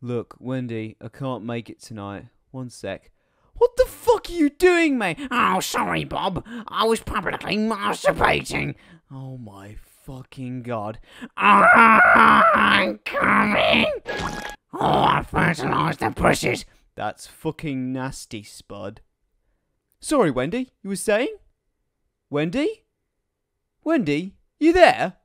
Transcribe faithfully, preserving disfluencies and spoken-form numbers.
Look, Wendy, I can't make it tonight. One sec. What the fuck are you doing, mate? Oh, sorry, Bob. I was publicly masturbating. Oh my fucking god. I'm coming. Oh, I fertilised the bushes. That's fucking nasty, Spud. Sorry, Wendy, you were saying? Wendy? Wendy, you there?